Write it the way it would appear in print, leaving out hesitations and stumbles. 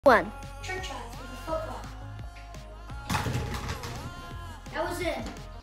One. Trick shots with the football. That was it.